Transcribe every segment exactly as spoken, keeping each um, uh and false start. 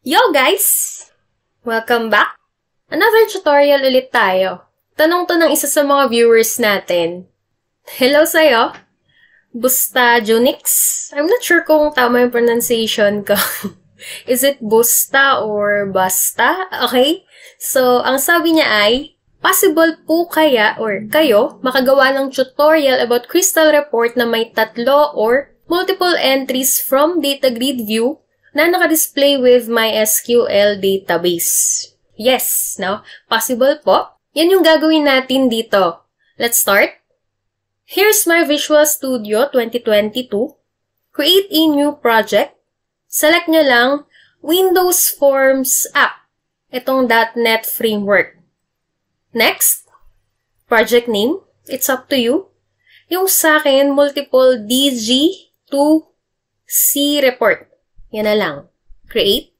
Yo guys! Welcome back! Another tutorial ulit tayo. Tanong to ng isa sa mga viewers natin. Hello sa'yo! Busta Junix? I'm not sure kung tama yung pronunciation ko. Is it Busta or Basta? Okay? So, ang sabi niya ay, possible po kaya or kayo makagawa ng tutorial about crystal report na may tatlo or multiple entries from data grid view na naka-display with MySQL database. Yes, no? Possible po. Yan yung gagawin natin dito. Let's start. Here's my Visual Studio twenty twenty-two. Create a new project. Select nyo lang Windows Forms App. Itong .NET Framework. Next, project name. It's up to you. Yung sa akin, multiple D G to C report. Yan na lang. Create.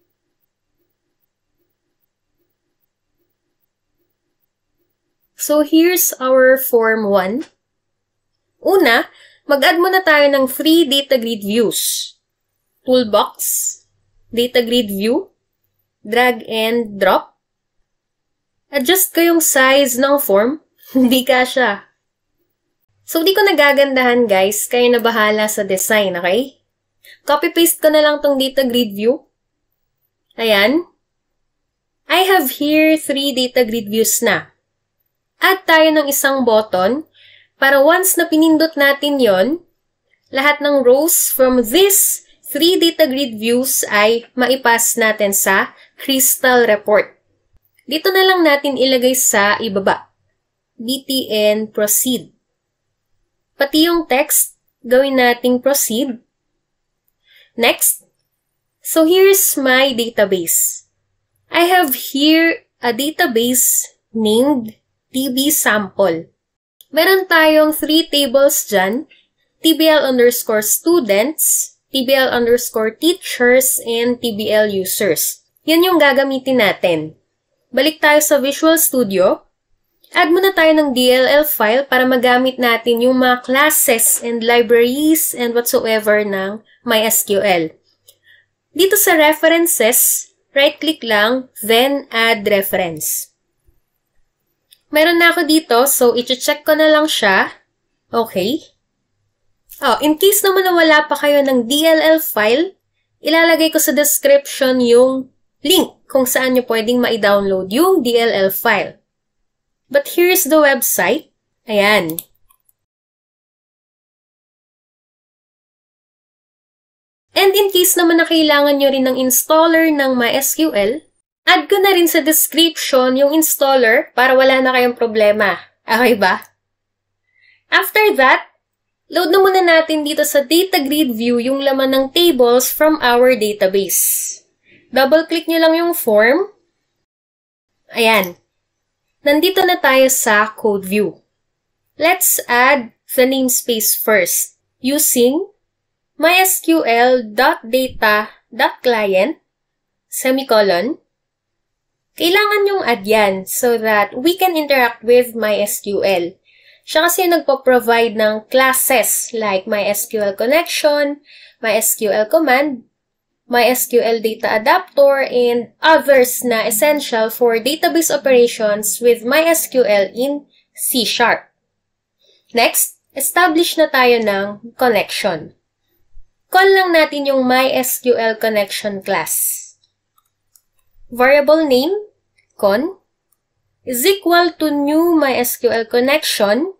So, here's our Form one. Una, mag-add muna tayo ng three data grid views. Toolbox, data grid view, drag and drop. Adjust ko yung size ng form. Hindi kasya. So, di ko nagagandahan guys. Kayo na bahala sa design, okay? Copy-paste ko na lang tong data grid view. Ayan. I have here three data grid views na. Add tayo ng isang button para once na pinindot natin yon, lahat ng rows from this three data grid views ay maipass natin sa crystal report. Dito na lang natin ilagay sa ibaba. btn proceed. Pati yung text, gawin nating proceed. Next, so here's my database. I have here a database named D B sample. Meron tayong three tables dyan, T B L underscore students, T B L underscore teachers, and T B L users. Yan yung gagamitin natin. Balik tayo sa Visual Studio. Add muna tayo ng D L L file para magamit natin yung mga classes and libraries and whatsoever ng MySQL. Dito sa references, right-click lang, then add reference. Meron na ako dito, so i-check ko na lang siya. Okay. Oh, in case naman na wala pa kayo ng D L L file, ilalagay ko sa description yung link kung saan nyo pwedeng ma-download yung D L L file. But here's the website. Ayan. And in case naman na kailangan nyo rin ng installer ng MySQL, add ko na rin sa description yung installer para wala na kayong problema. Okay ba? After that, load na muna natin dito sa data grid view yung laman ng tables from our database. Double-click nyo lang yung form. Ayan. Nandito na tayo sa code view. Let's add the namespace first using mysql.data.client semicolon. Kailangan yung add yan so that we can interact with MySQL. Siya kasi nagpo-provide ng classes like MySQL connection, MySQL command, MySQL data adapter, and others na essential for database operations with MySQL in C sharp. Next, establish na tayo ng connection. Call lang natin yung MySQL connection class. Variable name, con, is equal to new MySQL connection,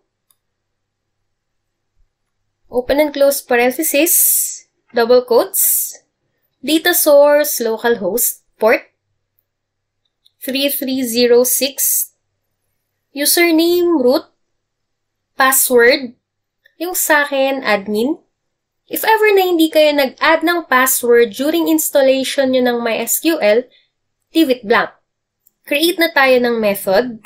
open and close parenthesis, double quotes, data source, localhost, port, three three zero six, username, root, password, yung sa akin, admin. If ever na hindi kayo nag-add ng password during installation nyo ng MySQL, leave it blank. Create na tayo ng method,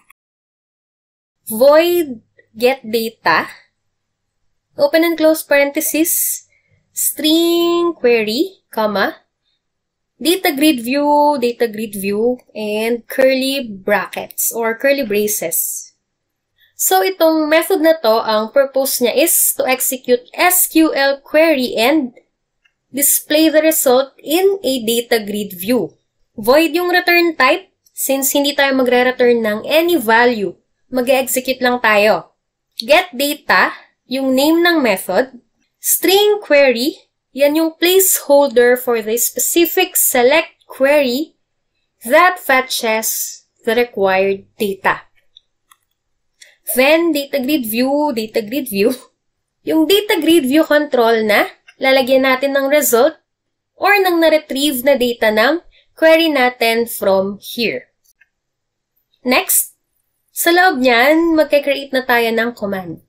void getData, open and close parenthesis, string query, comma, data grid view, data grid view, and curly brackets or curly braces. So, itong method na to, ang purpose niya is to execute S Q L query and display the result in a data grid view. Void yung return type since hindi tayo magre-return ng any value. Mag-execute lang tayo. Get data, yung name ng method. String query, yan yung placeholder for the specific select query that fetches the required data. Then, data grid view, data grid view. Yung data grid view control na, lalagyan natin ng result or ng na-retrieve na data ng query natin from here. Next, sa loob niyan, magka-create na tayo ng command.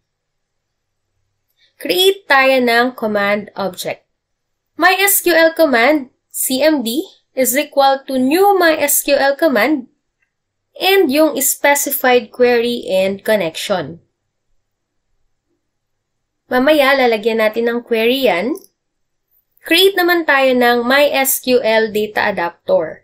Create tayo ng command object. MySQL command, C M D, is equal to new MySQL command and yung specified query and connection. Mamaya, lalagyan natin ng query yan. Create naman tayo ng MySQL data adapter.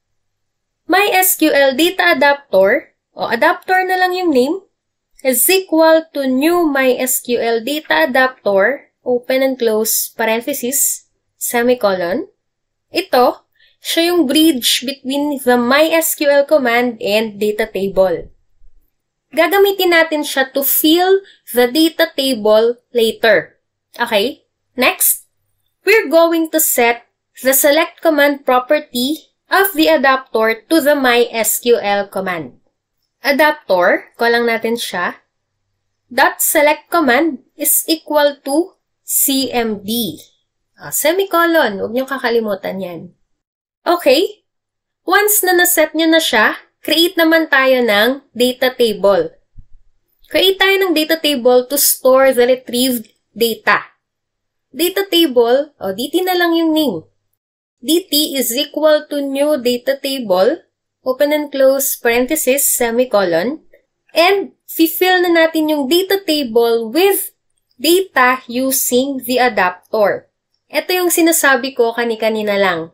MySQL data adapter, o adapter na lang yung name, is equal to new MySQL data adapter, open and close parenthesis, semicolon. Ito, siya yung bridge between the MySQL command and data table. Gagamitin natin siya to fill the data table later. Okay? Next, we're going to set the select command property of the adapter to the MySQL command. Adapter, call lang natin siya, dot select command is equal to C M D. Ah, semicolon, huwag niyong kakalimutan yan. Okay, once na naset niyo na siya, create naman tayo ng data table. Create tayo ng data table to store the retrieved data. Data table, o D T na lang yung name. D T is equal to new data table, open and close parenthesis, semicolon, and fill na natin yung data table with data using the adapter. Ito yung sinasabi ko kani-kanina lang.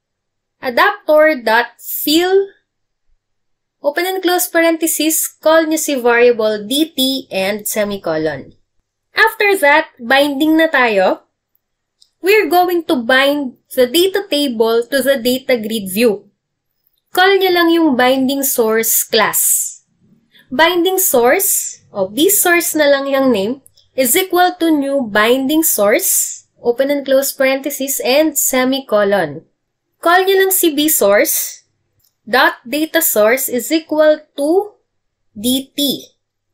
Adapter.fill, open and close parenthesis, call nyo si variable D T and semicolon. After that, binding na tayo. We're going to bind the data table to the data grid view. Call nyo lang yung binding source class. Binding source, o bsource na lang yung name, is equal to new binding source, open and close parenthesis, and semicolon. Call nyo lang si bsource, dot data source is equal to D T.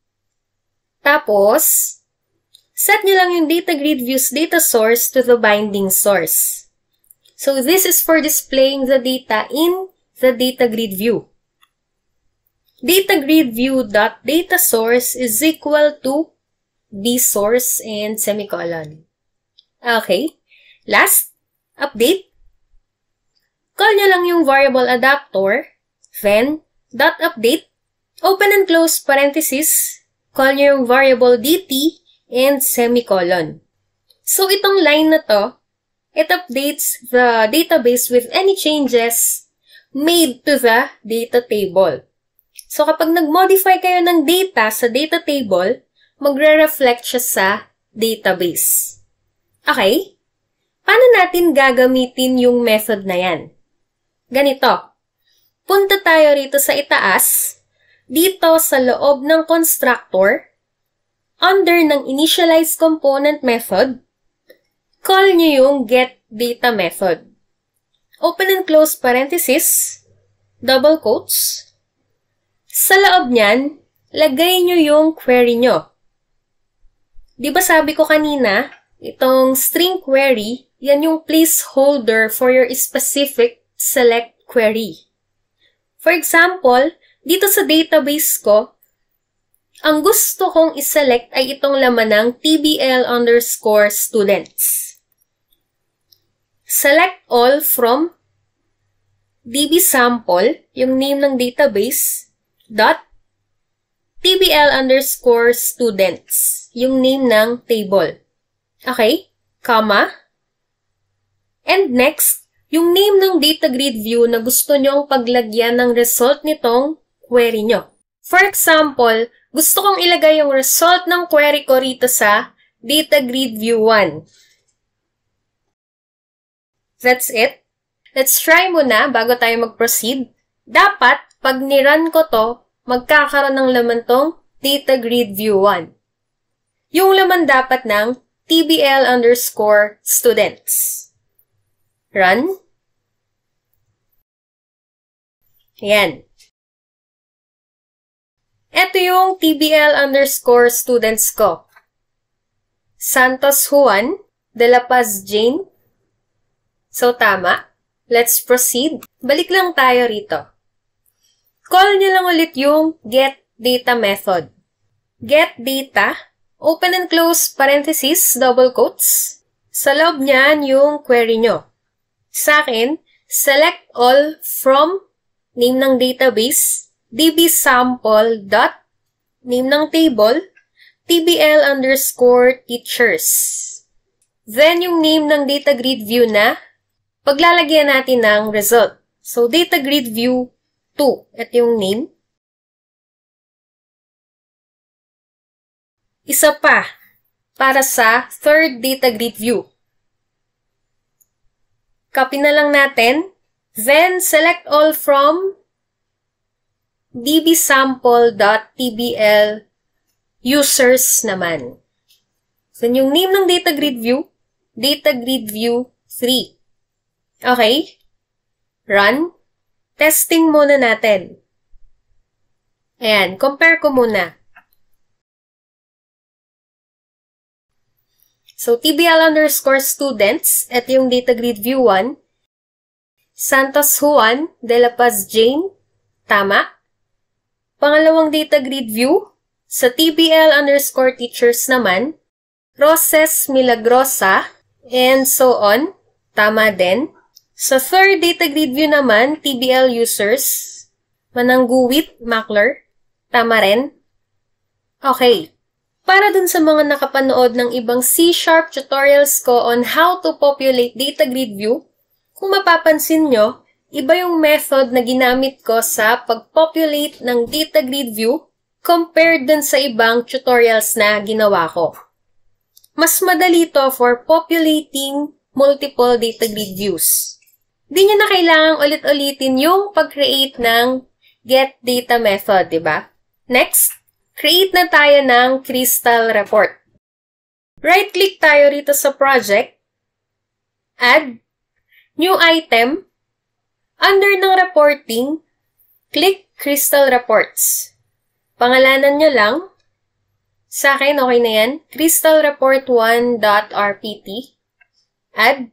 Tapos, set nyo lang yung data grid view's data source to the binding source. So, this is for displaying the data in the data grid view. Data grid view dot data source is equal to bsource and semicolon. Okay. Last, update. Call nyo lang yung variable adapter, then, dot update, open and close parenthesis, call nyo yung variable D T, and semicolon. So, itong line na to, it updates the database with any changes made to the data table. So, kapag nag-modify kayo ng data sa data table, magre-reflect siya sa database. Okay? Paano natin gagamitin yung method na yan? Ganito. Punta tayo rito sa itaas, dito sa loob ng constructor, under ng initialize component method, call nyo yung getData method. Open and close parenthesis, double quotes. Sa loob niyan, lagay nyo yung query nyo. Di ba sabi ko kanina, itong string query, yan yung placeholder for your specific select query. For example, dito sa database ko, ang gusto kong iselect ay itong laman ng tbl underscore students. Select all from dbsample, yung name ng database, dot tbl underscore students, yung name ng table. Okay? Comma. And next, yung name ng data grid view na gusto nyong paglagyan ng result nitong query nyo. For example, gusto kong ilagay yung result ng query ko rito sa data grid view one. That's it. Let's try muna bago tayo mag-proceed. Dapat, pag nirun ko to, magkakaroon ng laman tong Data Grid View one. Yung laman dapat ng tbl underscore students. Run. Ayan. Ito yung tbl underscore students ko. Santos Juan, De La Paz Jane. So, tama. Let's proceed. Balik lang tayo rito. Call nyo lang ulit yung get data method. Get data, open and close parenthesis, double quotes. Sa loob niyan yung query nyo. Sa akin, select all from name ng database, dbsample dot, name ng table, tbl underscore teachers. Then, yung name ng data grid view na, paglalagyan natin ng result. So, data grid view two. Ito yung name. Isa pa, para sa third data grid view. Copy na lang natin. Then, select all from dbsample dot tbl users naman. So, yung name ng data grid view, data grid view three. Okay? Run. Testing muna natin. Ayan, compare ko muna. So, tbl underscore students, ito yung data grid view one. Santos Juan, De La Paz Jane, tama. Pangalawang data grid view, sa tbl underscore teachers naman, Roses Milagrosa, and so on, tama din. Sa third data grid view naman, tbl users, Manangguwit Macler, tama rin. Okay. Para dun sa mga nakapanood ng ibang C Sharp tutorials ko on how to populate data grid view, kung mapapansin nyo, iba yung method na ginamit ko sa pag-populate ng data grid view compared dun sa ibang tutorials na ginawa ko. Mas madali to for populating multiple data grid views. Di nyo na kailangang ulit-ulitin yung pag-create ng get data method, diba? Next, create na tayo ng Crystal Report. Right-click tayo rito sa project, add, new item, under ng reporting, click Crystal Reports. Pangalanan nyo lang. Sa akin, okay na yan. crystal report one dot r p t. Add.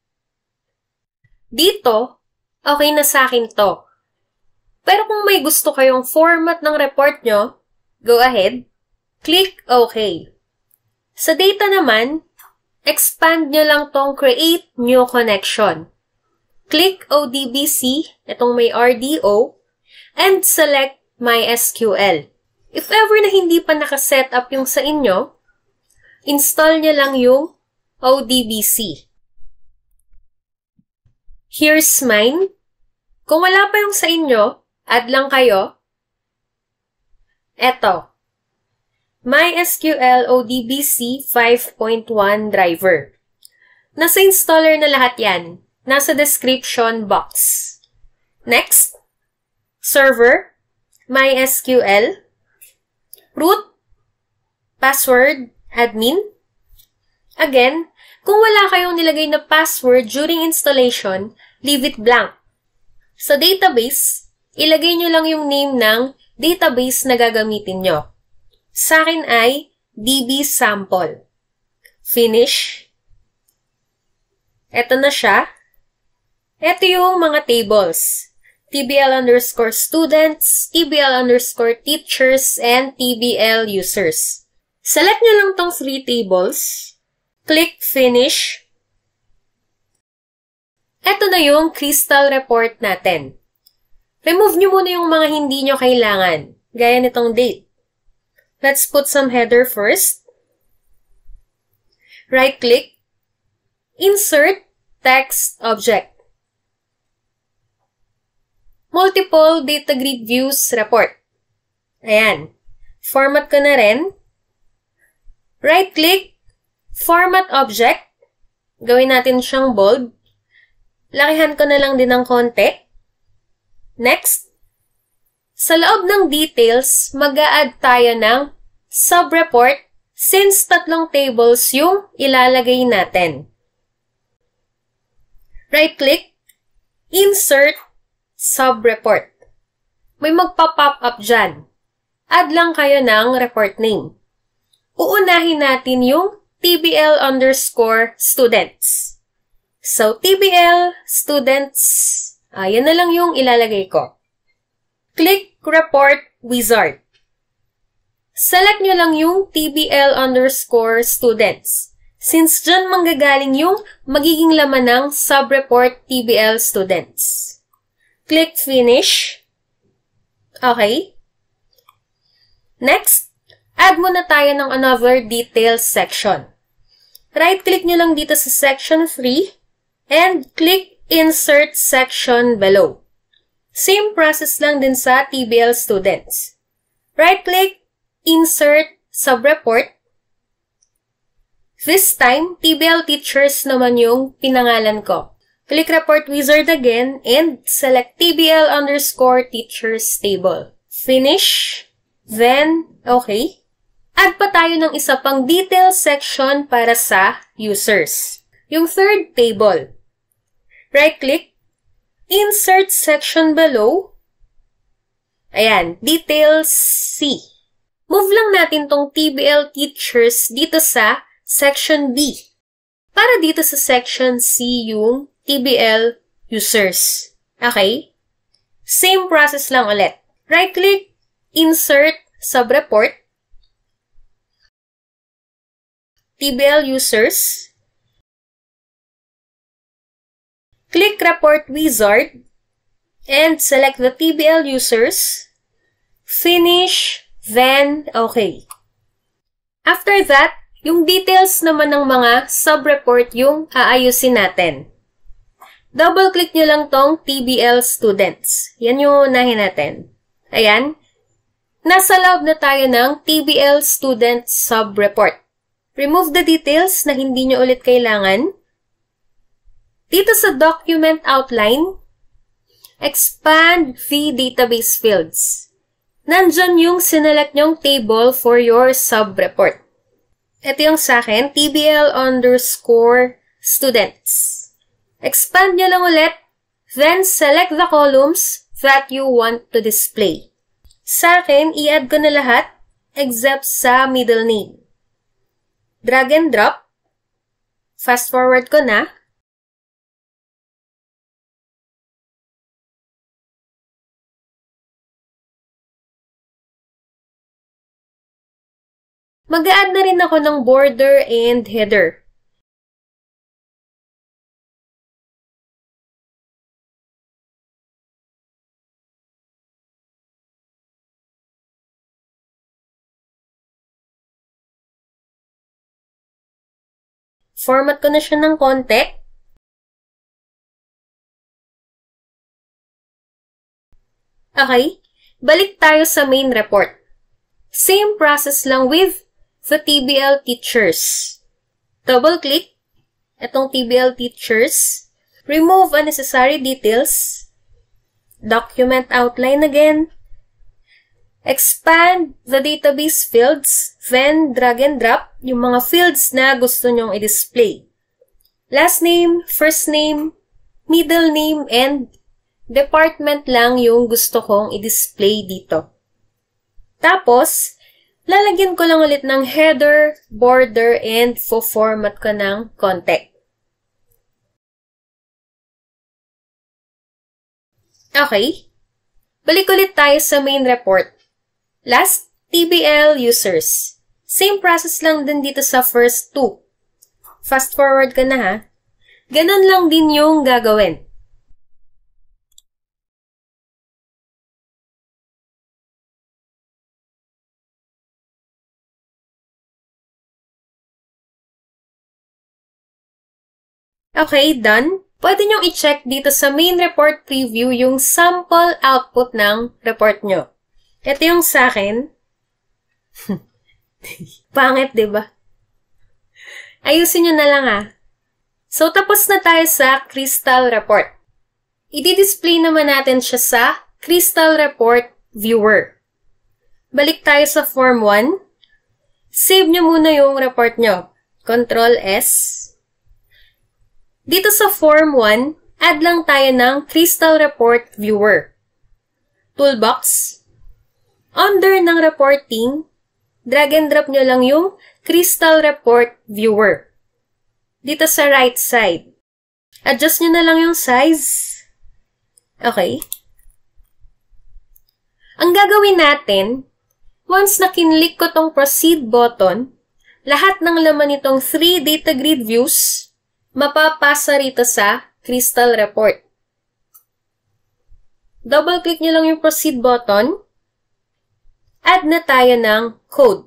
Dito, okay na sa akin to. Pero kung may gusto kayong format ng report nyo, go ahead. Click OK. Sa data naman, expand nyo lang tong create new connection. Click O D B C, itong may R D O, and select MySQL. If ever na hindi pa nakaset up yung sa inyo, install nyo lang yung O D B C. Here's mine. Kung wala pa yung sa inyo, add lang kayo. Eto. MySQL O D B C five point one driver. Nasa installer na lahat yan. Nasa description box. Next. Server. MySQL. Root. Password. Admin. Again, kung wala kayong nilagay na password during installation, leave it blank. Sa database, ilagay nyo lang yung name ng database na gagamitin nyo. Sa akin ay dbsample. Finish. Ito na siya. Ito yung mga tables. tbl underscore students, tbl underscore teachers, and tbl users. Select nyo lang tong three tables. Click Finish. Ito na yung Crystal Report natin. Remove nyo muna yung mga hindi nyo kailangan, gaya nitong date. Let's put some header first. Right-click. Insert Text Object. Multiple Data Grid Views Report. Ayan. Format ko na rin. Right-click. Format Object. Gawin natin siyang bold. Lakihan ko na lang din ng konti. Next, sa loob ng details, mag-a-add tayo ng sub-report since tatlong tables yung ilalagay natin. Right-click, insert, sub-report. May magpa-pop up dyan. Add lang kayo ng report name. Uunahin natin yung T B L underscore students. So, T B L students, ayan na lang yung ilalagay ko. Click Report Wizard. Select nyo lang yung T B L underscore students. Since dyan manggagaling yung magiging laman ng sub-report T B L students. Click Finish. Okay. Next, add muna tayo ng another details section. Right-click nyo lang dito sa section three and click Insert section below. Same process lang din sa T B L students. Right-click, insert, sub-report. This time, T B L teachers naman yung pinangalan ko. Click Report Wizard again and select T B L underscore teachers table. Finish. Then, okay. Add pa tayo ng isa pang detail section para sa users. Yung third table. Right-click, insert section below. Ayan, details C. Move lang natin tong T B L teachers dito sa section B. Para dito sa section C yung T B L users. Okay? Same process lang ulit. Right-click, insert, sub-report. T B L users. Click Report Wizard and select the T B L users. Finish, then okay. After that, yung details naman ng mga sub-report yung aayusin natin. Double-click nyo lang tong T B L students. Yan yung unahin natin. Ayan. Nasa loob na tayo ng T B L student sub-report. Remove the details na hindi nyo ulit kailangan. Dito sa document outline, expand the database fields. Nandyan yung sinelect nyong table for your sub-report. Ito yung sa akin, T B L underscore students. Expand nyo lang ulit, then select the columns that you want to display. Sa akin, i-add ko na lahat except sa middle name. Drag and drop. Fast forward ko na. Mag-a-add na rin ako ng border and header. Format ko na siya ng konti. Okay, balik tayo sa main report. Same process lang with the T B L teachers. Double-click itong T B L teachers. Remove unnecessary details. Document outline again. Expand the database fields. Then, drag and drop yung mga fields na gusto nyong i-display. Last name, first name, middle name, and department lang yung gusto kong i-display dito. Tapos, lalagyan ko lang ulit ng header, border, and fo-format ko ng konti. Okay. Balik ulit tayo sa main report. Last, T B L users. Same process lang din dito sa first two. Fast forward ka na ha. Ganon lang din yung gagawin. Okay, done. Pwede nyong i-check dito sa main report preview yung sample output ng report nyo. Ito yung sa akin. Pangit, diba? Ayusin nyo na lang ah. So, tapos na tayo sa Crystal Report. I-display naman natin siya sa Crystal Report Viewer. Balik tayo sa Form one. Save nyo muna yung report nyo. Control S. Dito sa Form one, add lang tayo ng Crystal Report Viewer. Toolbox. Under ng reporting, drag and drop nyo lang yung Crystal Report Viewer. Dito sa right side. Adjust nyo na lang yung size. Okay. Ang gagawin natin, once na kinlik ko tong proceed button, lahat ng laman nitong three data grid views, mapapasa rito sa Crystal Report. Double-click nyo lang yung proceed button. Add na tayo ng code.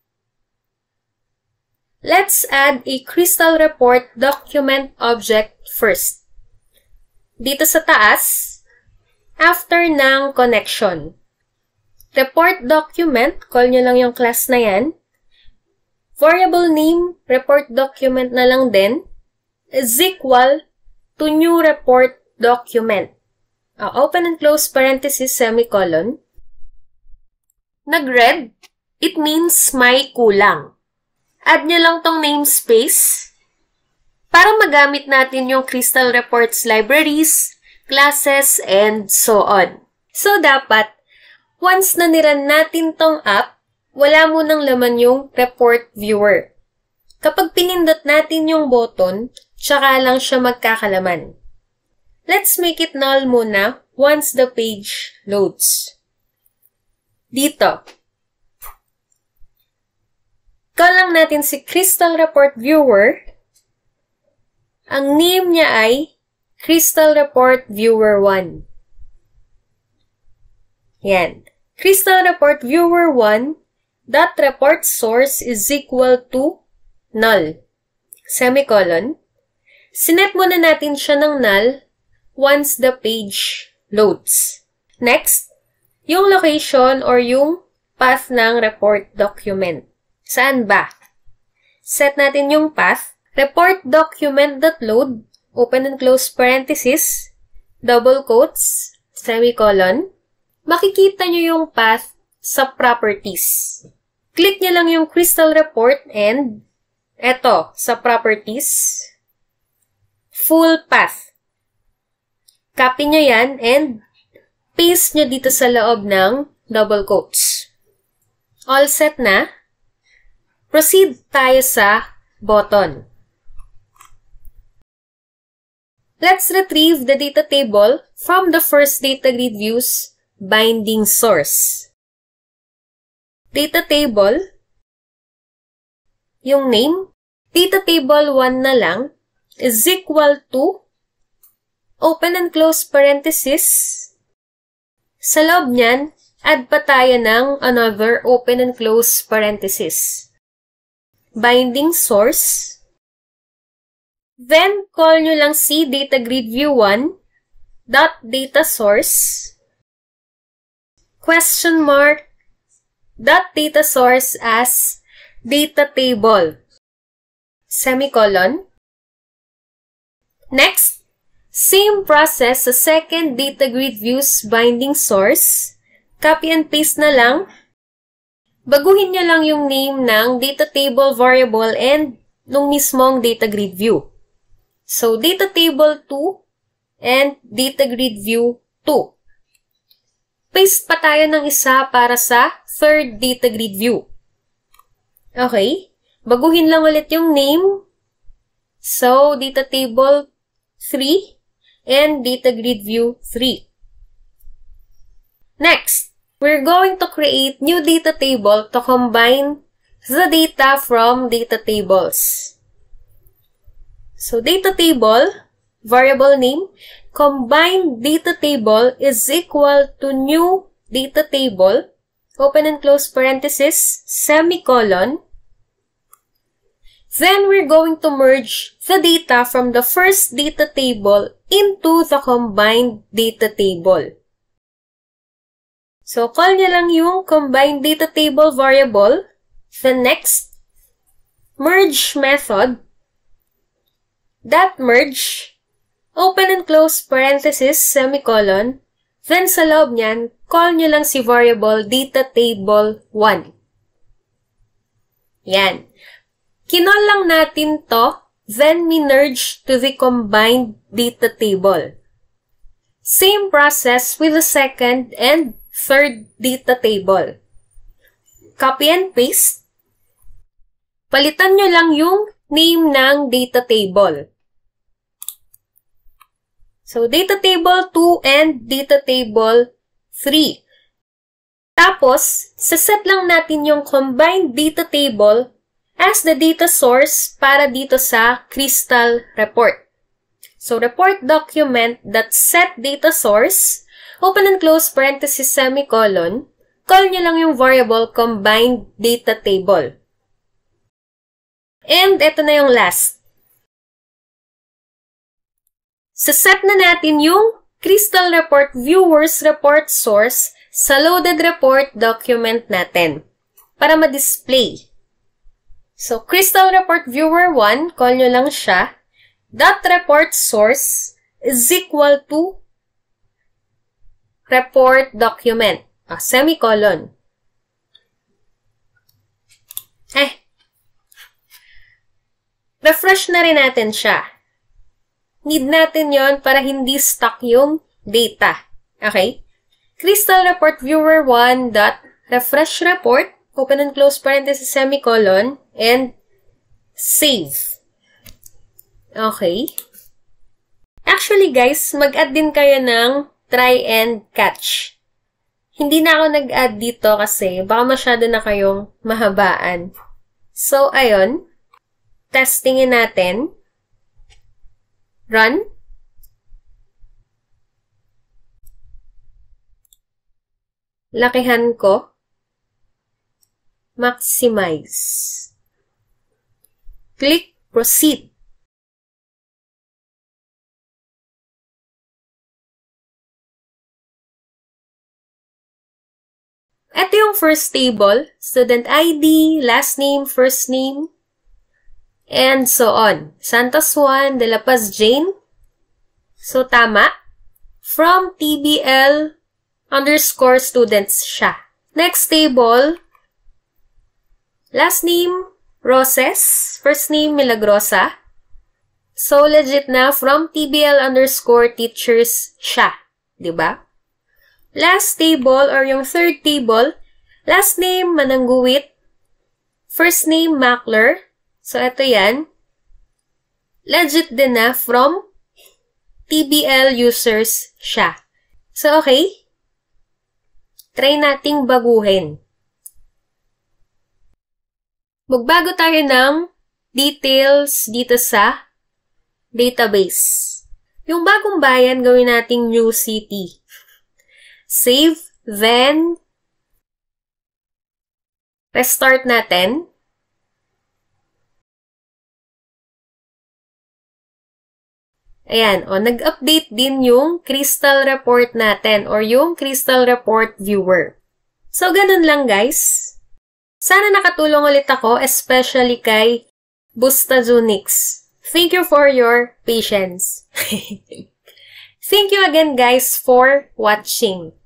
Let's add a Crystal Report document object first. Dito sa taas, after ng connection. Report document, call nyo lang yung class na yan. Variable name, report document na lang din, is equal to new report document. Uh, open and close parenthesis, semicolon. Nag-red, it means may kulang. Add nyo lang tong namespace para magamit natin yung Crystal Reports libraries, classes, and so on. So, dapat, once na niran natin tong app, wala mo nang laman yung report viewer. Kapag pinindot natin yung button, tsaka lang siya magkakalaman. Let's make it null muna once the page loads. Dito. Call lang natin si Crystal Report Viewer. Ang name niya ay Crystal Report Viewer one. Yan. Crystal Report Viewer one dot report source is equal to null. Semicolon. Sinet muna natin siya ng null once the page loads. Next, yung location or yung path ng report document. Saan ba? Set natin yung path. Report document.load, open and close parenthesis, double quotes, semicolon. Makikita nyo yung path sa properties. Click nyo lang yung Crystal Report and eto, sa properties, full path. Copy nyo yan and paste nyo dito sa loob ng double quotes. All set na. Proceed tayo sa button. Let's retrieve the data table from the first data grid views binding source. Data table, yung name, data table one na lang, is equal to, open and close parenthesis, sa loob niyan, add pa tayo ng another open and close parenthesis. Binding source. Then, call nyo lang si data grid view one dot data source question mark dot data source as data table. Semicolon. Next, same process sa second data grid views binding source. Copy and paste na lang. Baguhin nyo lang yung name ng data table variable and nung mismong data grid view. So, data table two and data grid view two. Paste pa tayo ng isa para sa third data grid view. Okay. Baguhin lang ulit yung name. So, data table three and data grid view three. Next. We're going to create new data table to combine the data from data tables. So, data table, variable name, combined data table is equal to new data table, open and close parenthesis, semicolon. Then, we're going to merge the data from the first data table into the combined data table. So, call nyo lang yung combined data table variable. The next, merge method. dot merge, open and close parenthesis, semicolon, then sa loob niyan, call nyo lang si variable data table one. Yan. Kinol lang natin to, then minerge to the combined data table. Same process with the second and third data table. Copy and paste. Palitan nyo lang yung name ng data table. So, data table two and data table three. Tapos, saset lang natin yung combined data table as the data source para dito sa Crystal report. So, report document that set data source, open and close parenthesis semicolon, call nyo lang yung variable combined data table. And ito na yung last. Saset na natin yung Crystal report viewers report source sa loaded report document natin para ma-display. So, Crystal report viewer one, call nyo lang siya, dot report source is equal to report document, ah, semicolon. Eh, refresh na rin natin siya. Need natin yon para hindi stuck yung data. Okay? Crystal report viewer one dot refresh report, open and close parenthesis semicolon, and save. Okay? Actually guys, mag-add din kayo ng try and catch. Hindi na ako nag-add dito kasi baka masyado na kayong mahabaan. So, ayun. Testingin natin. Run. Lakihan ko. Maximize. Click proceed. Ito yung first table, student I D, last name, first name, and so on. Santos Juan, De La Paz Jane. So, tama. From T B L underscore students siya. Next table, last name, Roses. First name, Milagrosa. So, legit na from T B L underscore teachers siya. Diba? Last table, or yung third table, last name, Manangguwit. First name, Mackler. So, ito yan. Legit din na from T B L users siya. So, okay. Try nating baguhin. Magbago tayo ng details dito sa database. Yung bagong bayan, gawin nating new city. Save, then restart natin. Ayan, o, nag-update din yung Crystal report natin or yung Crystal report viewer. So, ganun lang guys. Sana nakatulong ulit ako, especially kay Bustazunix. Thank you for your patience. Thank you again guys for watching.